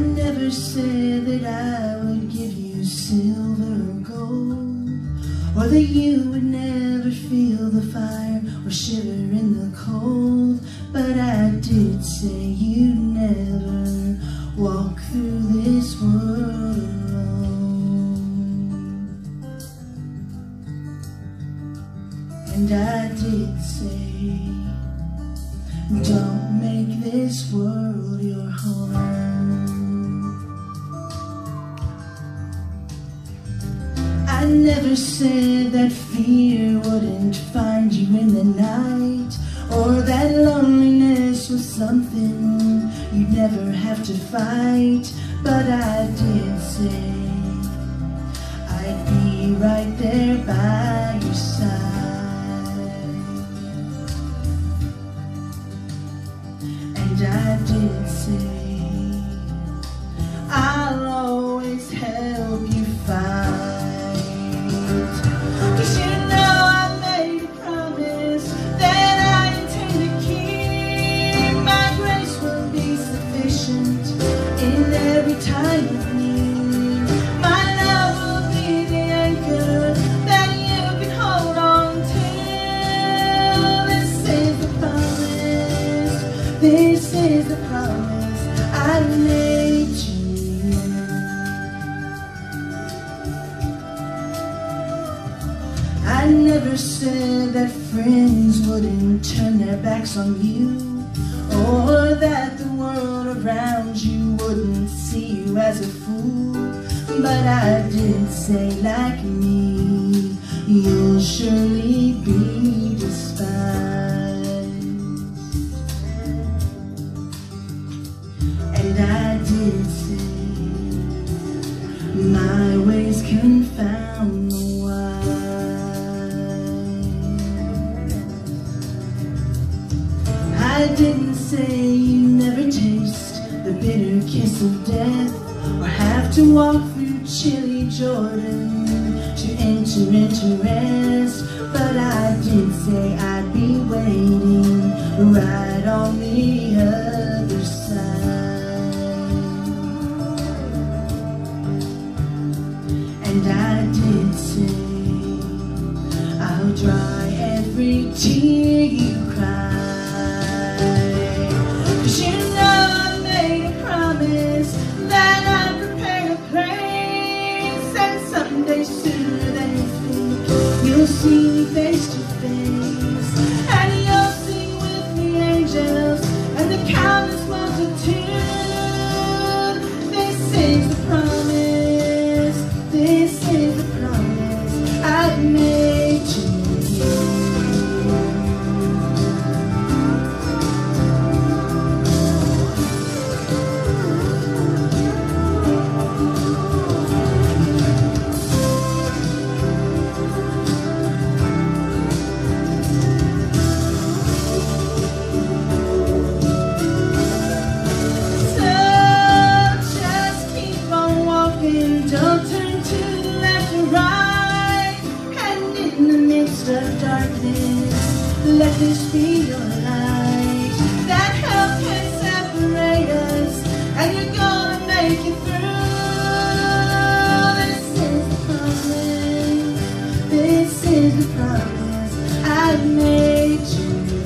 never said that I would give you silver or gold, or that you would never feel the fire or shiver in the cold. But I did say you'd never walk through this world alone. And I did say, don't make this world your home. I never said that fear wouldn't find you in the night, or that loneliness was something you'd never have to fight. But I did say I'd be right there by your side. And I did say I'll always help you fight. 'Cause you know I made a promise that I intend to keep. My grace will be sufficient in every time of need. My love will be the anchor that you can hold on to. This is the promise, this is the promise I made you. I never said that friends wouldn't turn their backs on you, or that the world around you wouldn't see you as a fool. But I did say, like me, you'll surely be despised. And I did say, my ways confound the wise. I didn't say you never taste the bitter kiss of death, or have to walk through chilly Jordan to enter into rest. But I did say I'd be waiting right on the other side. And I did say I'll dry every tear you cry. 'Cause you know I made a promise that I'd prepare a place, and someday sooner than you think you'll see me face to face, and you'll sing with the angels and the countless multitude. This is the promise, this is the promise I've made to you. Don't turn to the left or right, and in the midst of darkness, let this be your light. That hell can separate us, and you're gonna make it through. This is the promise, this is the promise I've made you.